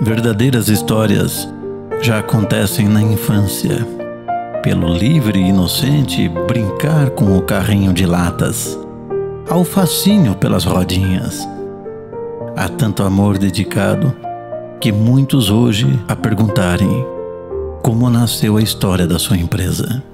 Verdadeiras histórias já acontecem na infância. Pelo livre e inocente brincar com o carrinho de latas, ao fascínio pelas rodinhas. Há tanto amor dedicado que muitos hoje a perguntarem como nasceu a história da sua empresa.